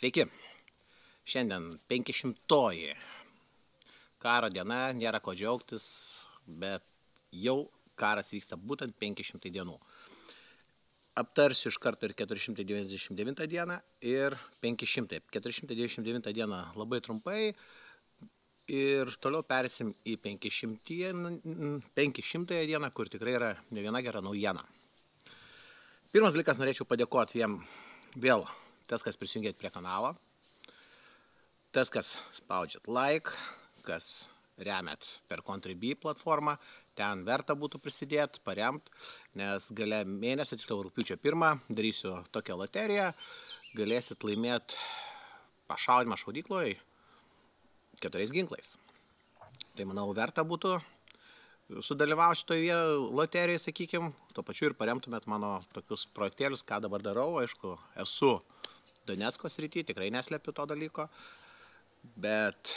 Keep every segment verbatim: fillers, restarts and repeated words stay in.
Sveiki. Šiandien penkišimtoji karo diena, nėra ko džiaugtis, bet jau karas vyksta būtent penki šimtai dienų. Aptarsiu iš karto ir keturi šimtai devyniasdešimt devintą dieną ir penki šimtai. keturi šimtai devyniasdešimt devintą dieną labai trumpai ir toliau persim į penki šimtąją dieną, kur tikrai yra ne viena gera naujiena. Pirmas dalykas, norėčiau padėkoti jiem vėl, tas, kas prisijungėt prie kanalo, tas, kas spaudžiat like, kas remiat per Contribui platformą, ten verta būtų prisidėti, paremti, nes gale mėnesio, tiksliau rugpjūčio pirmą, darysiu tokią loteriją, galėsit laimėti pašaudimą šaudykloje keturiais ginklais. Tai manau, verta būtų sudalyvauti šitoje loterijoje, sakykim, tuo pačiu ir paremtumėt mano tokius projektėlius, ką dabar darau. Aišku, esu Donecko srity, tikrai neslepiu to dalyko, bet,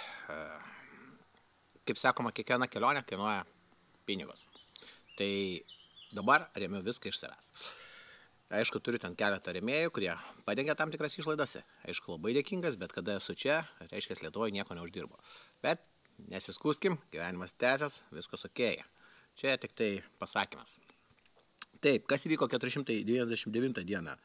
kaip sakoma, kiekviena kelionė kainuoja pinigus. Tai dabar remiu viską iš savęs. Aišku, turiu ten keletą rėmėjų, kurie padengia tam tikras išlaidas. Aišku, labai dėkingas, bet kada esu čia, reiškia, Lietuvoje nieko neuždirbo. Bet nesiskūskim, gyvenimas tęsias, viskas okei. Čia tik tai pasakymas. Taip, kas įvyko keturi šimtai devyniasdešimt devintą dieną?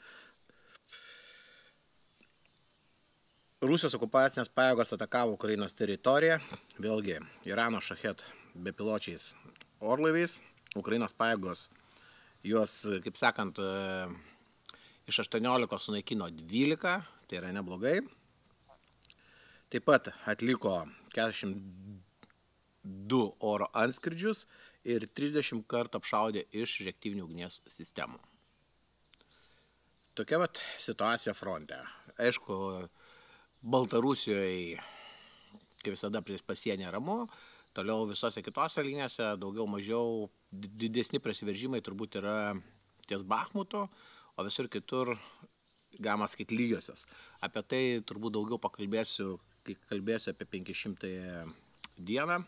Rusijos okupacinės pajėgos atakavo Ukrainos teritoriją, vėlgi Irano šachet bepiločiais orlaiviais. Ukrainos pajėgos juos, kaip sakant, iš aštuoniolikos sunaikino dvylika, tai yra neblogai. Taip pat atliko keturiasdešimt du oro antskridžius ir trisdešimt kartų apšaudė iš reaktyvinių ugnies sistemų. Tokia vat situacija fronte. Aišku, Baltarusijoje, kaip visada, prie pasienio ramu, toliau visose kitose linijose daugiau mažiau didesni prasiveržimai turbūt yra ties Bachmuto, o visur kitur, galima sakyti, lygiosios. Apie tai turbūt daugiau pakalbėsiu, kai kalbėsiu apie penkišimtąją dieną.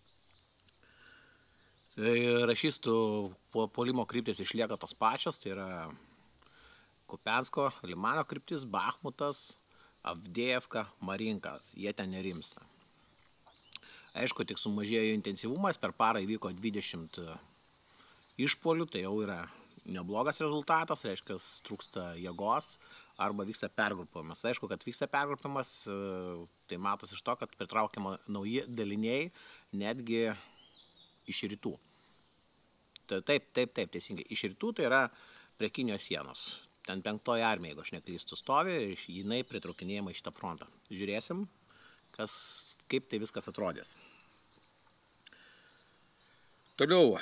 Rašystų puolimo kryptis išlieka tos pačios, tai yra Kupiansko, Limano kryptis, Bachmutas, Avdėjevka, Marinka, jie ten nerimsta. Aišku, tik sumažėjo intensyvumas, per parą įvyko dvidešimt išpuolių, tai jau yra neblogas rezultatas, reiškia, trūksta jėgos arba vyksta pergrupavimas. Aišku, kad vyksta pergrupavimas, tai matos iš to, kad pritraukiama nauji daliniai netgi iš rytų. Taip, taip, taip, teisingai. Iš rytų tai yra prie Kinijos sienos. Ten penktoji armija, jeigu aš neklystu, stovi ir jinai pritraukinėjama į šitą frontą. Žiūrėsim, kas, kaip tai viskas atrodys. Toliau.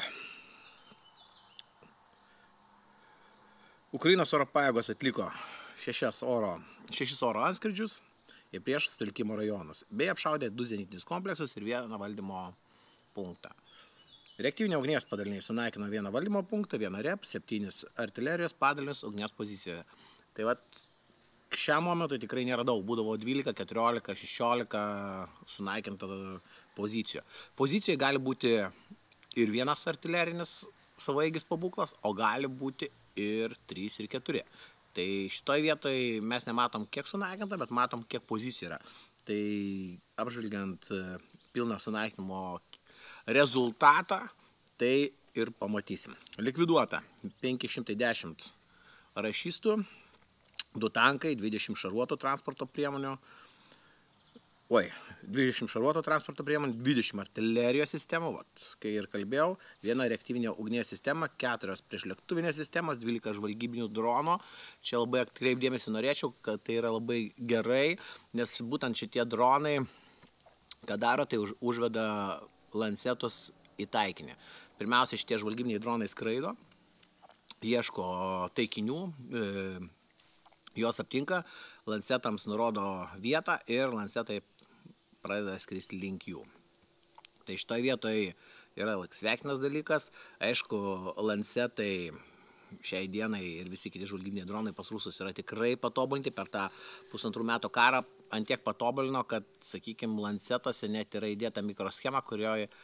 Ukrainos oro pajėgos atliko šešias oro, šešis oro antskridžius į priešus telkimo rajonus, bei apšaudė du zenitinius kompleksus ir vieną valdymo punktą. Reaktyvinio ugnies padaliniai sunaikino vieną valdymo punktą, vieną rep, septynis artilerijos padalinius ugnies pozicijoje. Tai vat, šiam momentui tikrai nėra daug, būdavo dvylika, keturiolika, šešiolika sunaikinta pozicijų. Pozicijoje gali būti ir vienas artilerinis savaeigis pabūklas, o gali būti ir trys ir keturi. Tai šitoj vietoj mes nematom, kiek sunaikinta, bet matom, kiek pozicijų yra. Tai apžvelgiant pilno sunaikinimo rezultatą, tai ir pamatysim. Likviduota penki šimtai dešimt rašystų, du tankai, dvidešimt šarvuotų transporto priemonių, oi, dvidešimt šarvuotų transporto priemonių, dvidešimt artilerijos sistemų, vat, kai ir kalbėjau, viena reaktyvinė ugnies sistema, keturios priešlėktuvinės sistemos, dvylika žvalgybinių dronų. Čia labai atkreipdėmėsi norėčiau, kad tai yra labai gerai, nes būtent šitie dronai, ką daro, tai už, užveda lansetus į taikinį. Pirmiausia, šitie žvalgybiniai dronai skraido, ieško taikinių, e, juos aptinka, lansetams nurodo vietą ir lansetai pradeda skristi link jų. Tai šitoj vietoj yra sveikinas dalykas. Aišku, lansetai šiai dienai ir visi kiti žvalgybiniai dronai pas rusus yra tikrai patobulinti per tą pusantrų metų karą. Antiek patobulino, kad, sakykime, lansetuose net yra įdėta mikroschema, kurioje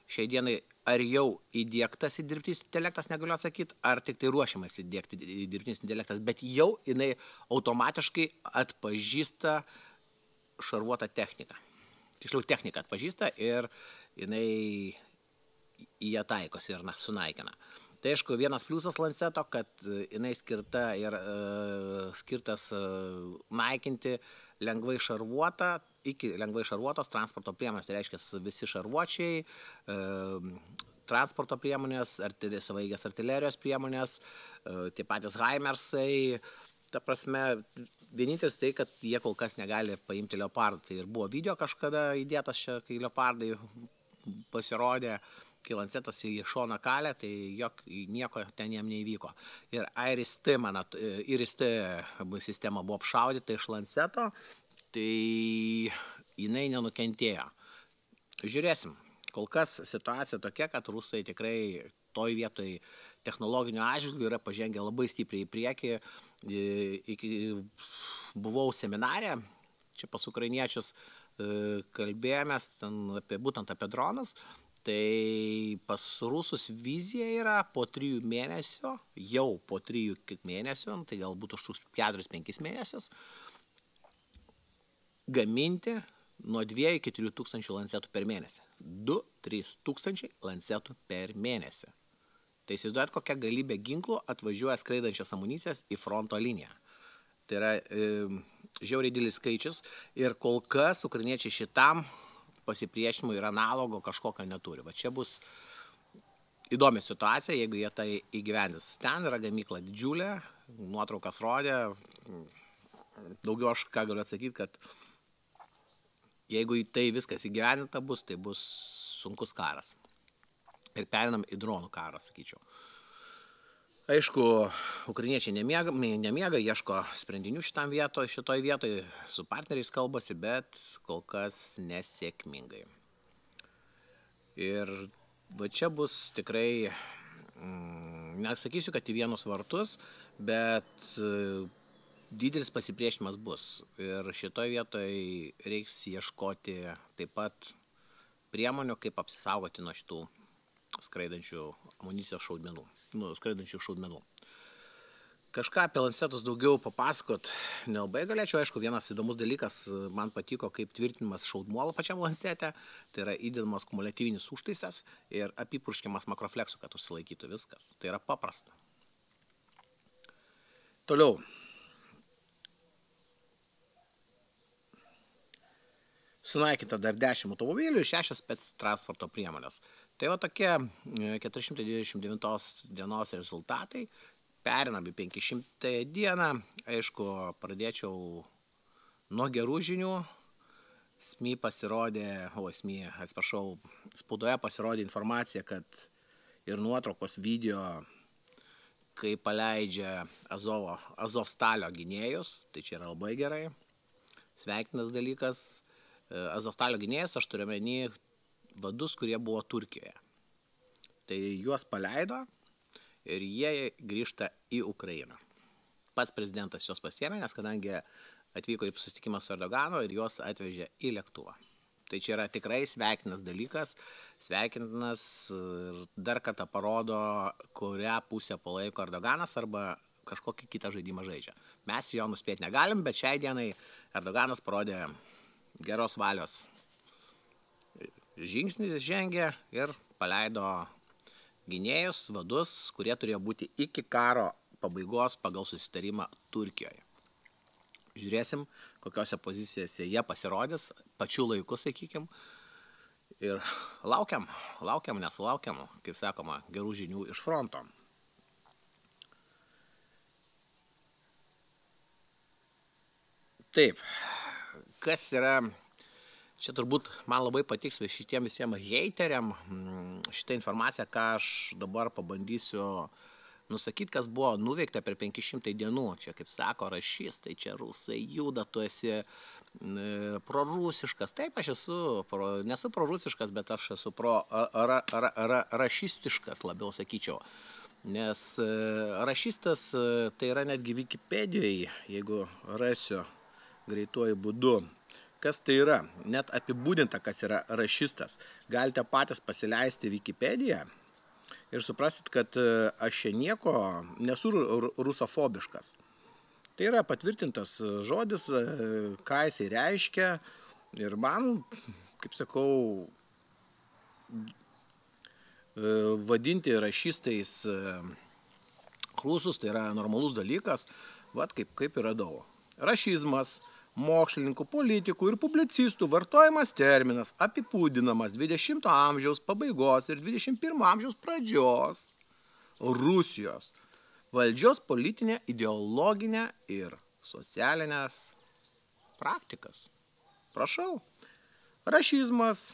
šiai dienai ar jau įdiegtas į dirbtinis intelektas, negaliu atsakyti, ar tik tai ruošiamas įdiegti į dirbtinis intelektas, bet jau jinai automatiškai atpažįsta šarvuotą techniką. Tiksliau, techniką atpažįsta ir jinai į ją taikosi ir na, sunaikina. Tai aišku, vienas pliusas Lanceto, kad jinai skirta ir uh, skirtas uh, naikinti lengvai šarvuotą, iki lengvai šarvuotos transporto priemonės, tai reiškia visi šarvuočiai, uh, transporto priemonės, artili, savaigės artilerijos priemonės, uh, tie patys Haimersai. Ta prasme, vienintelis tai, kad jie kol kas negali paimti Leopardų. Tai ir buvo video kažkada įdėtas čia, kai Leopardai pasirodė, kai Lancetas į šoną kalė, tai jok, nieko ten jam neįvyko. Ir Iris-T, manat, Iris-T sistema buvo apšaudyta iš Lanceto, tai jinai nenukentėjo. Žiūrėsim, kol kas situacija tokia, kad rusai tikrai toj vietoj technologinio atžvilgiu yra pažengę labai stipriai į priekį. Iki, buvau seminare, čia pas ukrainiečius kalbėjomės ten apie, būtent apie dronus. Tai pas rusus vizija yra po trijų mėnesių, jau po trijų mėnesių, tai galbūt užtruks keturis penkis mėnesius, gaminti nuo dviejų iki trijų tūkstančių lancetų per mėnesį. du trys tūkstančiai lancetų per mėnesį. Tai įsivaizduojat, kokia galybė ginklų atvažiuoja skraidančias amunicijas į fronto liniją. Tai yra e, žiauriai didelis skaičius ir kol kas ukrainiečiai šitam pasipriešinimų ir analogo kažkokio neturi. Va čia bus įdomi situacija, jeigu jie tai įgyvendins. Ten yra gamykla didžiulė, nuotraukas rodė. Daugiau aš ką galiu atsakyti, kad jeigu į tai viskas įgyvendinta bus, tai bus sunkus karas. Ir perinam į dronų karą, sakyčiau. Aišku, ukrainiečiai nemiega, nemiega, ieško sprendinių šitam vietoj, šitoj vietoj, su partneriais kalbasi, bet kol kas nesėkmingai. Ir va čia bus tikrai, mm, nesakysiu, kad į vienus vartus, bet didelis pasipriešinimas bus. Ir šitoj vietoj reiks ieškoti taip pat priemonių, kaip apsisaugoti nuo šitų skraidančių amunicijos šaudmenų. Nu, skraidančių šaudmenų. Kažką apie Lancetus daugiau papasakot nelabai galėčiau. Aišku, vienas įdomus dalykas, man patiko, kaip tvirtinimas šaudmuolo pačiam Lancete. Tai yra įdedamas kumuliatyvinis užtaisas ir apipurškiamas makrofleksu, kad užsilaikytų viskas. Tai yra paprasta. Toliau. Sunaikinta dar dešimt automobilių ir šešios spec transporto priemonės. Tai va tokie keturi šimtai dvidešimt devintos dienos rezultatai. Perinam į penki šimtai dieną. Aišku, pradėčiau nuo gerų žinių. S M I pasirodė, o S M I, atsiprašau, spaudoje pasirodė informacija, kad ir nuotraukos video, kai paleidžia Azovo, Azovstalio gynėjus, tai čia yra labai gerai. Sveikinas dalykas. Azovstalio gynėjas, aš turiu omeny vadus, kurie buvo Turkijoje. Tai juos paleido ir jie grįžta į Ukrainą. Pats prezidentas juos pasiėmė, nes kadangi atvyko į susitikimą su Erdoganu ir juos atvežė į lėktuvą. Tai čia yra tikrai sveikinas dalykas, sveikinas ir dar kartą parodo, kurią pusę palaiko Erdoganas arba kažkokį kitą žaidimą žaidžia. Mes jo nuspėti negalim, bet šiai dienai Erdoganas parodė geros valios žingsnį, žengė ir paleido gynėjus, vadus, kurie turėjo būti iki karo pabaigos pagal susitarimą Turkijoje. Žiūrėsim, kokiose pozicijose jie pasirodys, pačiu laiku, sakykim. Ir laukiam, laukiam, nesulaukiam, kaip sakoma, gerų žinių iš fronto. Taip, kas yra, čia turbūt man labai patiks šitiem visiems heiteriam, šitą informaciją, ką aš dabar pabandysiu nusakyti, kas buvo nuveikta per penki šimtai dienų. Čia, kaip sako, rašistai, čia rusai juda, tu esi e, prorusiškas. Taip, aš esu, pro, nesu prorusiškas, bet aš esu pro ra, ra, ra, rašistiškas, labiau sakyčiau. Nes e, rašistas e, tai yra netgi Wikipedijoje, jeigu rasiu greituoju būdu, kas tai yra. Net apibūdinta, kas yra rašistas. Galite patys pasileisti Wikipediją ir suprasit, kad aš čia nieko nesu rusofobiškas. Tai yra patvirtintas žodis, ką jisai reiškia. Ir man, kaip sakau, vadinti rašistais rusus, tai yra normalus dalykas, vat kaip, kaip ir radau. Rašizmas, mokslininkų, politikų ir publicistų vartojamas terminas apibūdinamas dvidešimto amžiaus pabaigos ir dvidešimt pirmo amžiaus pradžios Rusijos valdžios politinę, ideologinę ir socialinės praktikas. Prašau. Rašizmas.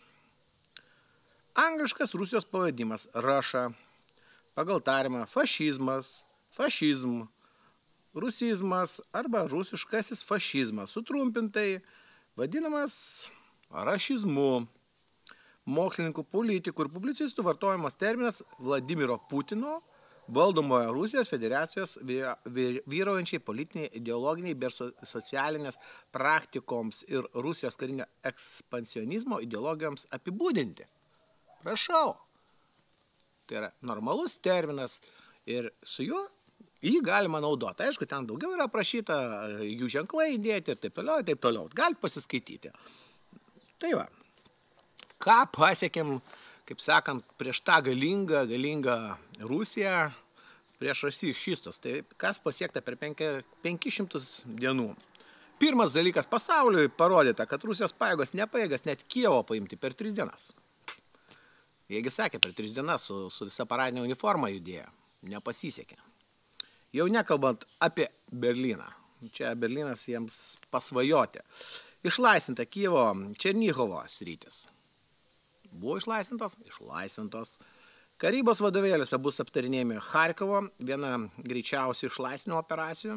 Angliškas Rusijos pavadimas Russia. Pagal tariamą fašizmas, fašizm, rusizmas arba rusiškasis fašizmas, sutrumpintai vadinamas rašizmu. Mokslininkų, politikų ir publicistų vartojamas terminas Vladimiro Putino valdomoje Rusijos federacijos vyraujančiai politiniai, ideologiniai bei socialinės praktikoms ir Rusijos karinio ekspansionizmo ideologijoms apibūdinti. Prašau. Tai yra normalus terminas ir su juo jį galima naudoti. Aišku, ten daugiau yra aprašyta, jų ženklai įdėti ir taip toliau, ir taip toliau. Galite pasiskaityti. Tai va. Ką pasiekėm, kaip sakant, prieš tą galingą, galingą Rusiją, prieš rašistus. Tai kas pasiekta per penkis šimtus dienų. Pirmas dalykas pasauliui parodyta, kad Rusijos pajėgos nepajėgas net Kijevo paimti per tris dienas. Jiegi sakė, per tris dienas su, su visa paradinė uniforma judėjo. Nepasisekė. Jau nekalbant apie Berliną. Čia Berlinas jiems pasvajoti. Išlaisvinta Kijevo Černigovo sritis. Buvo išlaisvintos? Išlaisvintos. Karybos vadovėliuose bus aptarinėjami Charkovo, viena greičiausių išlaisvinimo operacijų.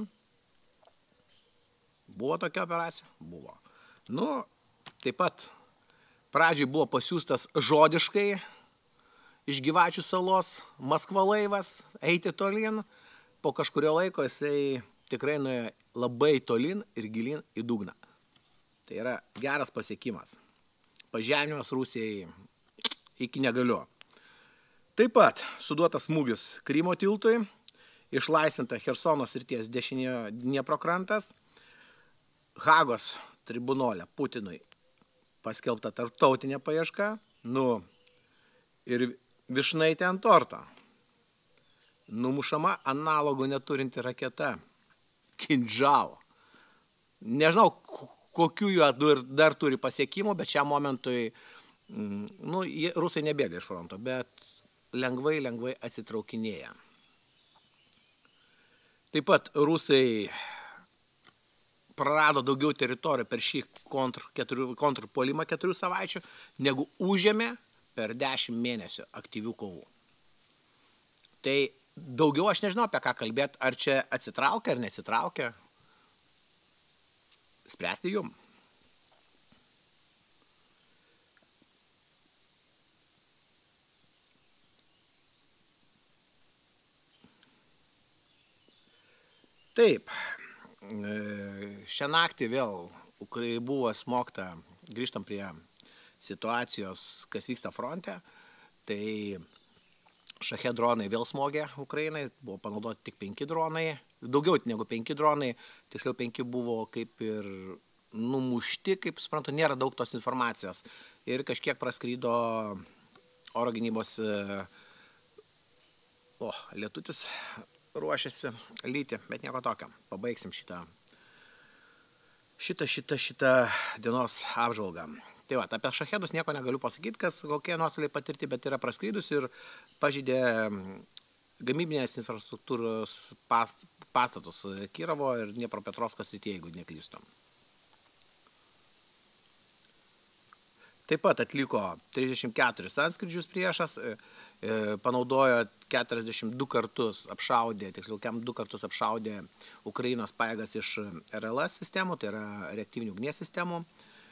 Buvo tokia operacija? Buvo. Nu, taip pat pradžiai buvo pasiūstas žodiškai iš Gyvačių salos Maskva laivas eiti tolyn. Po kažkurio laiko jisai tikrai nuėjo labai tolyn ir gilyn į dugną. Tai yra geras pasiekimas. Pažeminimas Rusijai iki negaliu. Taip pat suduotas smūgis Krymo tiltui, išlaisvinta Chersono srities dešiniojo Dniepro krantas, Hagos tribunole Putinui paskelbta tarptautinė paieška, nu ir višnaitė ant torto. Numušama analogų neturinti raketa Kinžal. Nežinau, kokių jų dar turi pasiekimų, bet šiam momentui nu, rusai nebėga iš fronto, bet lengvai, lengvai atsitraukinėja. Taip pat rusai prarado daugiau teritorijų per šį kontrpuolimą keturių savaičių, negu užėmė per dešimt mėnesių aktyvių kovų. Tai daugiau aš nežinau apie ką kalbėti, ar čia atsitraukia ar nesitraukia. Spręsti jum. Taip, šią naktį vėl buvo smogta, grįžtam prie situacijos, kas vyksta fronte, tai Šahed dronai vėl smogė Ukrainai, buvo panaudoti tik penki dronai, daugiau negu penki dronai, tiksliau penki buvo kaip ir numušti, kaip suprantu, nėra daug tos informacijos. Ir kažkiek praskrydo oro gynybos, o, lietutis ruošiasi lyti, bet nieko tokio. Pabaigsim šitą, šitą, šitą, šitą dienos apžvalgą. Tai va, apie šahedus nieko negaliu pasakyti, kas kokie nuostoliai patirti, bet yra praskrydus ir pažeidė gamybinės infrastruktūros past, pastatus Kijevo ir Dniepropetrovsko srityje, jeigu neklystu. Taip pat atliko trisdešimt keturis antskrydžius priešas, panaudojo keturiasdešimt du kartus apšaudė, tiksliau, kem du kartus apšaudė Ukrainos pajėgas iš R L S sistemų, tai yra reaktyvinių ugnies sistemų.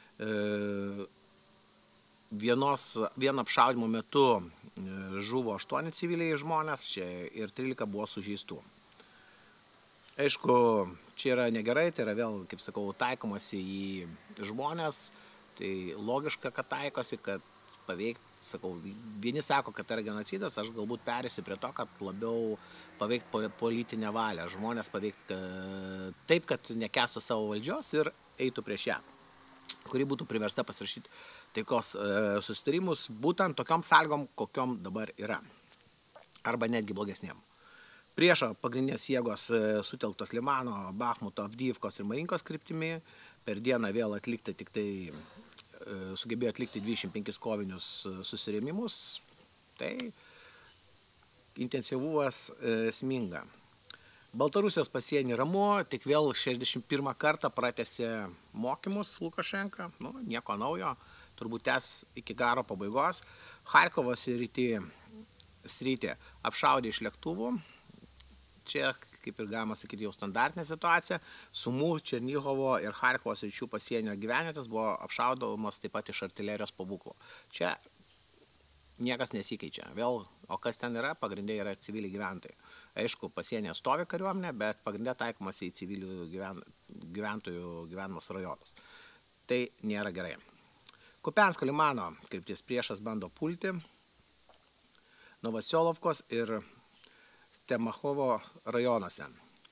Vienos, vieno apšaudimo metu žuvo aštuoni civiliai žmonės čia, ir trylika buvo sužeistų. Aišku, čia yra negerai, tai yra vėl, kaip sakau, taikomasi į žmonės, tai logiška, kad taikosi, kad paveikti, sakau, vieni sako, kad tai yra genocidas, aš galbūt perėsiu prie to, kad labiau paveikti politinę valią, žmonės paveikti kad, taip, kad nekęstų savo valdžios ir eitų prieš ją, kuri būtų priversta pasirašyti taikos e, susitarimus būtent tokiom sąlygom, kokiom dabar yra, arba netgi blogesnėm. Priešo pagrindinės jėgos sutelktos Limano, Bachmuto, Avdyivkos ir Marinkos kryptimi. Per dieną vėl atlikti tik tai, sugebėjo atlikti dvidešimt penkis kovinius susirėmimus. Tai intensyvumas sminga. Baltarusijos pasienį ramu, tik vėl šešiasdešimt pirmą kartą pratęsė mokymus Lukašenka. Nu, nieko naujo, turbūt tęs iki karo pabaigos. Charkovos rytį sritį apšaudė iš lėktuvų. Čia, kaip ir galima sakyti, jau standartinė situacija. Sumų, Černigovo ir Charkovos ryčių pasienio gyvenvietės buvo apšaudomos taip pat iš artilerijos pabūklo. Čia niekas nesikeičia. Vėl, o kas ten yra? Pagrindė yra civiliai gyventojai. Aišku, pasienyje stovi kariuomenė, bet pagrindė taikomas į civilių gyven, gyventojų gyvenimus rajonus. Tai nėra gerai. Kupiansko Limano kryptis priešas bando pulti Novosiolofkos ir Stemachovo rajonuose.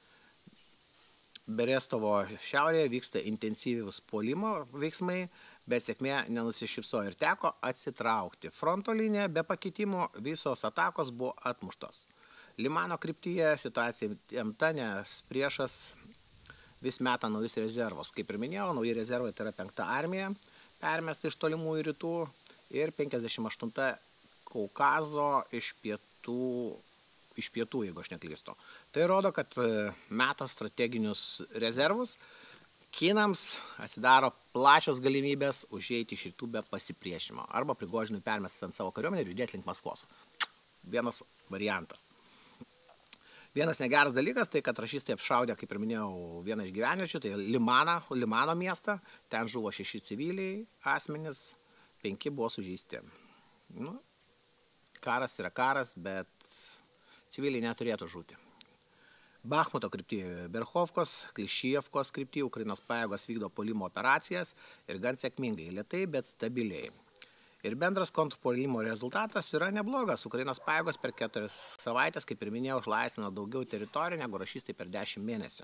Berestovo šiaurėje vyksta intensyvūs puolimo veiksmai, bet sėkmė nenusišypsojo ir teko atsitraukti. Fronto linija be pakitimų, visos atakos buvo atmuštos. Limano kryptyje situacija įtempta, nes priešas vis meta naujus rezervus. Kaip ir minėjau, nauji rezervai tai yra penkta armija, permesta iš tolimųjų rytų ir penkiasdešimt aštunta Kaukazo iš pietų iš pietų, jeigu aš neklystu. Tai rodo, kad meta strateginius rezervus, kinams atsidaro plačios galimybės užeiti iš rytų be pasipriešimo arba Prigožinui permesti ant savo kariuomenę ir judėti link Maskvos. Vienas variantas. Vienas negeras dalykas, tai kad rašistai apšaudė, kaip ir minėjau, vieną iš gyvenviečių, tai Limaną, Limano miestą, ten žuvo šeši civiliai asmenys, penki buvo sužeisti. Nu, karas yra karas, bet civiliai neturėtų žūti. Bachmuto kryptyje Berchovkos, Klišijevkos kryptyje Ukrainos pajėgos vykdo puolimo operacijas ir gan sėkmingai, lėtai, bet stabiliai. Ir bendras kontrpuolimo rezultatas yra neblogas. Ukrainos pajėgos per keturias savaitės, kaip ir minėjau, užlaisvino daugiau teritorijų negu rašistai per dešimt mėnesių.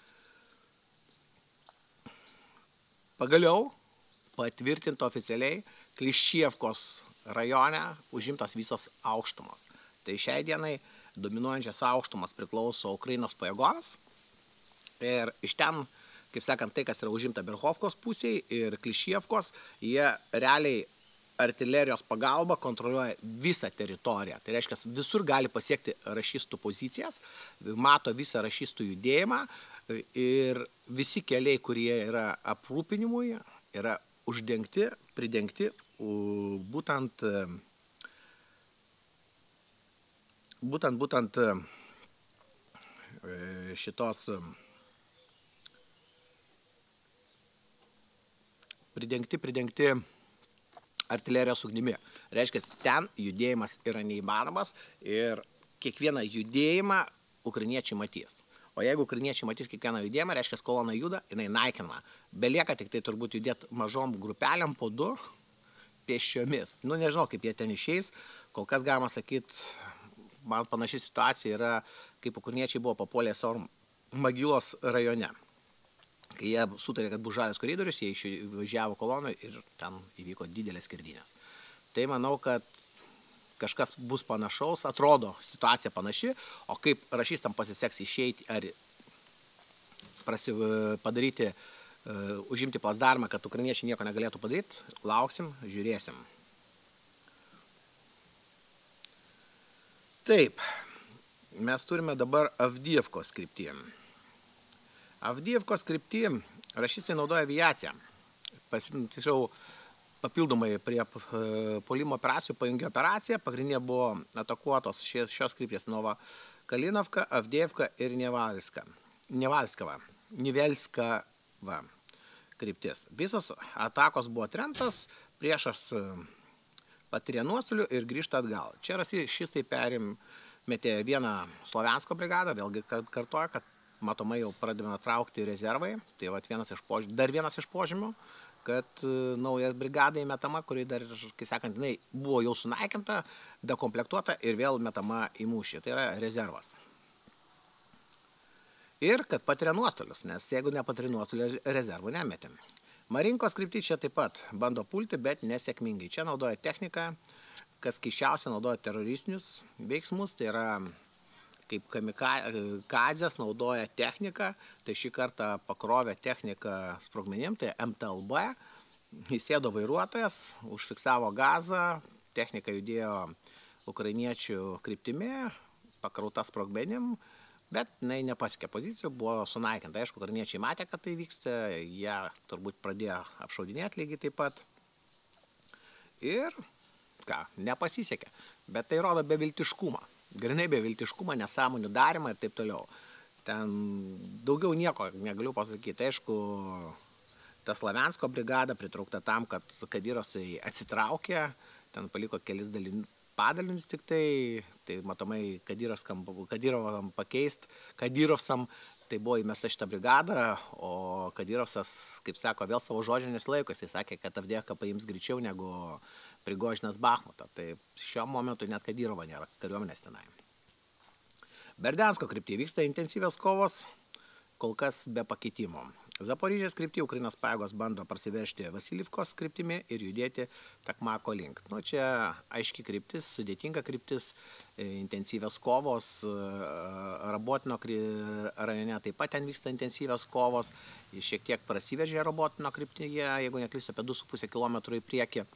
Pagaliau patvirtinta oficialiai Klišijevkos rajone užimtos visos aukštumos. Tai šiai dienai dominuojančias aukštumas priklauso Ukrainos pajėgoms ir iš ten, kaip sakant, tai, kas yra užimta Berchovkos pusėje ir Klišijevkos, jie realiai artilerijos pagalba kontroliuoja visą teritoriją. Tai reiškia, visur gali pasiekti rašistų pozicijas, mato visą rašistų judėjimą ir visi keliai, kurie yra aprūpinimui, yra uždengti, pridengti būtent būtent, būtent šitos pridengti, pridengti artilerijos ugnimi. Reiškia, ten judėjimas yra neįmanomas ir kiekvieną judėjimą ukrainiečiai matys. O jeigu ukrainiečiai matys kiekvieną judėjimą, reiškia, kolona juda, jinai naikinama. Belieka tik tai turbūt judėti mažom grupelėm po du pėsčiomis. Nu, nežinau, kaip jie ten išeis. Kol kas galima sakyti, man panaši situacija yra, kaip ukrainiečiai buvo papuolę savo Magylos rajone. Kai jie sutarė, kad bus žalias koridorius, jie išvažiavo kolonui ir ten įvyko didelės skerdynės. Tai manau, kad kažkas bus panašaus, atrodo situacija panaši, o kaip rašystam pasiseks išeiti ar prasi, padaryti, uh, užimti plasdarmą, kad ukrainiečiai nieko negalėtų padaryti, lauksim, žiūrėsim. Taip, mes turime dabar Avdyivkos kryptį. Avdyivkos kryptį rašistai naudoja aviaciją. Tiksliau, papildomai prie puolimo operacijų pajungė operaciją. Pagrindinė buvo atakuotos šios, šios krypties Nova Kalinovka, Avdyivka ir Nevalska. Nevalskava. Nevelskava kryptis. Visos atakos buvo atremtos, priešas patyrė nuostolių ir grįžta atgal. Čia rašistai perimėte vieną Sloviansko brigadą, vėlgi kartuoja, kad matomai jau pradėjome traukti rezervai. Tai vat vienas iš požymių, dar vienas iš požymių, kad nauja brigada įmetama, kuri dar, kai sakant, jinai buvo jau sunaikinta, dekomplektuota ir vėl metama į mūšį. Tai yra rezervas. Ir kad patiria nuostolius, nes jeigu nepatiria nuostolių, rezervų nemetėm. Marinkos kryptis čia taip pat bando pulti, bet nesėkmingai. Čia naudoja techniką, kas keiščiausia naudoja teroristinius veiksmus, tai yra kaip kamikadzės naudoja techniką, tai šį kartą pakrovė techniką sprogmenim, tai M T L B, įsėdo vairuotojas, užfiksavo gazą, technika judėjo ukrainiečių kryptimi, pakrauta sprogmenim, bet jinai nepasiekė pozicijų, buvo sunaikinta. Aišku, ukrainiečiai matė, kad tai vyksta, jie turbūt pradėjo apšaudinėti lygiai taip pat. Ir ką, nepasisekė, bet tai rodo beviltiškumą. Grinai beviltiškumą, nesąmonių darimą ir taip toliau. Ten daugiau nieko negaliu pasakyti. Aišku, ta Slaviansko brigada pritraukta tam, kad Kadyrosai atsitraukė, ten paliko kelis padalinius tik tai, tai matomai Kadyrovam pakeist, Kadyrovsam tai buvo įmesta šitą brigadą, o Kadyrosas, kaip sako, vėl savo žodžio nesilaiko, jis sakė, kad Avdijievką paims greičiau negu Prigožinas Bachmutą. Tai šiuo momentu net Kadyrovo nėra kariuomenės tenai. Berdiansko kryptyje vyksta intensyvios kovos, kol kas be pakeitimo. Zaporižės kryptyje Ukrainos pajėgos bando prasiveržti Vasilivkos kryptimi ir judėti Takmako link. Nu, čia aiški kryptis, sudėtinga kryptis, intensyvios kovos, Rabotino rajone taip pat ten vyksta intensyvios kovos, šiek tiek prasiveržė Rabotino kryptyje, jeigu neklysiu, apie du su puse kilometrų į priekį.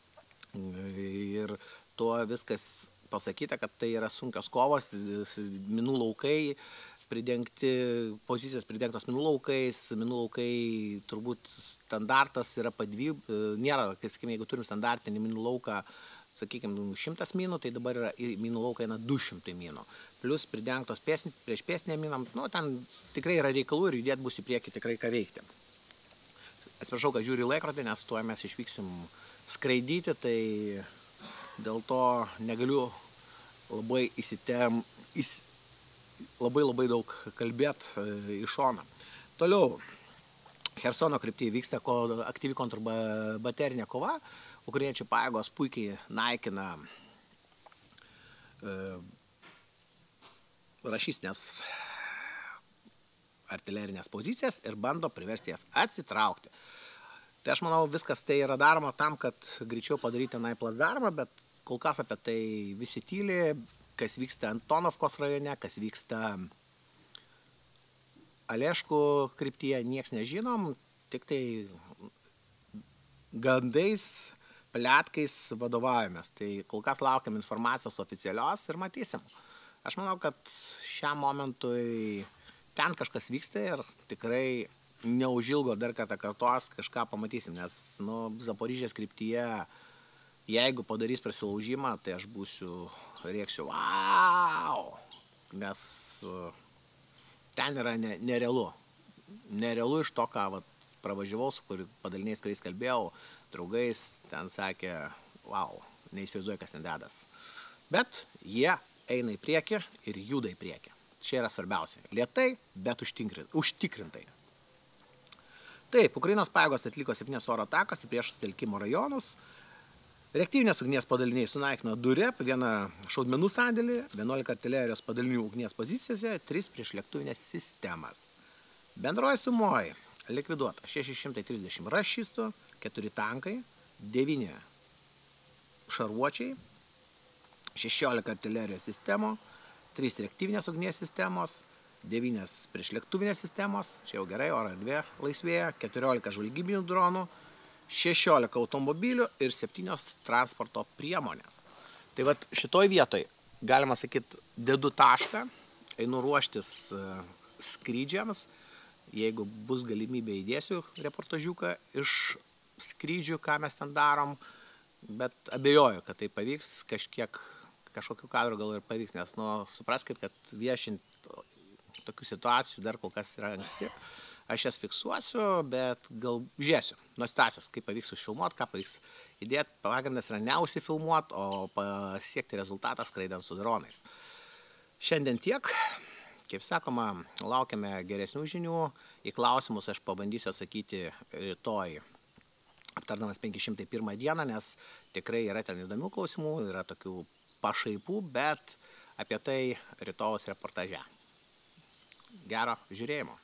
Ir tuo viskas pasakyta, kad tai yra sunkios kovos, minų laukai, pridengti, pozicijos pridengtos minų laukais, minų laukai turbūt standartas yra padvy, nėra, kai sakykime, jeigu turim standartinį minų lauką, sakykime, šimtas minų, tai dabar yra minų laukai eina du šimtai minų. Plus pridengtos pėsni, prieš pėsnę minam, nu, ten tikrai yra reikalų ir judėt bus į priekį tikrai ką veikti. Atsiprašau, kad žiūriu laikrodį, nes tuo mes išvyksim skraidyti, tai dėl to negaliu labai įsitem, įs, labai labai daug kalbėt e, iš šoną. Toliau, Chersono kryptyje vyksta ko, aktyvi kontrbaterinė kova, ukrainiečių pajėgos puikiai naikina e, rašystinės artilerinės pozicijas ir bando priversti jas atsitraukti. Tai aš manau, viskas tai yra daroma tam, kad greičiau padaryti tenai placdarmą, bet kol kas apie tai visi tyli, kas vyksta Antonovkos rajone, kas vyksta Aleškų kryptyje, nieks nežinom, tik tai gandais, pletkais vadovaujamės. Tai kol kas laukiam informacijos oficialios ir matysim. Aš manau, kad šiam momentui ten kažkas vyksta ir tikrai neužilgo dar kartą kartos kažką pamatysim, nes nu, Zaporižės kryptyje, jeigu padarys prasilaužimą, tai aš būsiu, rėksiu, wow, nes ten yra ne, nerealu. Nerealu iš to, ką vat, pravažiavau, su kur padaliniais, kuriais kalbėjau, draugais, ten sakė, wow, neįsivaizduoju, kas ten dedas. Bet jie eina į priekį ir juda į priekį. Čia yra svarbiausia. Lėtai, bet užtikrintai. Taip, Ukrainos pajėgos atliko septynias oro atakas į priešų sutelkimo rajonus. Reaktyvinės ugnies padaliniai sunaikino du rep, vieną šaudmenų sandėlį, vienuolika artilerijos padalinių ugnies pozicijose, tris priešlėktuvinės sistemas. Bendroji sumoji likviduota šeši šimtai trisdešimt rašistų, keturi tankai, devyni šarvuočiai, šešiolika artilerijos sistemų, trys reaktyvinės ugnies sistemos, devynios priešlėktuvinės sistemos, čia jau gerai, oro erdvė laisvėja, keturiolika žvalgybinių dronų, šešiolika automobilių ir septynios transporto priemonės. Tai vat šitoj vietoj, galima sakyti, dedu tašką, einu ruoštis skrydžiams, jeigu bus galimybė įdėsiu reportažiuką iš skrydžių, ką mes ten darom, bet abejoju, kad tai pavyks, kažkiek, kažkokių kadrų gal ir pavyks, nes nu, supraskit, kad viešint tokių situacijų dar kol kas yra anksti. Aš jas fiksuosiu, bet gal žiūrėsiu nuo situacijos, kaip pavyks užfilmuoti, ką pavyks įdėti. Pagrindas yra neužsifilmuoti, o pasiekti rezultatą skraidant su dronais. Šiandien tiek. kaip sakoma, laukiame geresnių žinių. Į klausimus aš pabandysiu atsakyti rytoj, aptardamas penki šimtai pirmą dieną, nes tikrai yra ten įdomių klausimų, yra tokių pašaipų, bet apie tai rytojus reportaže. Gero žiūrėjimo.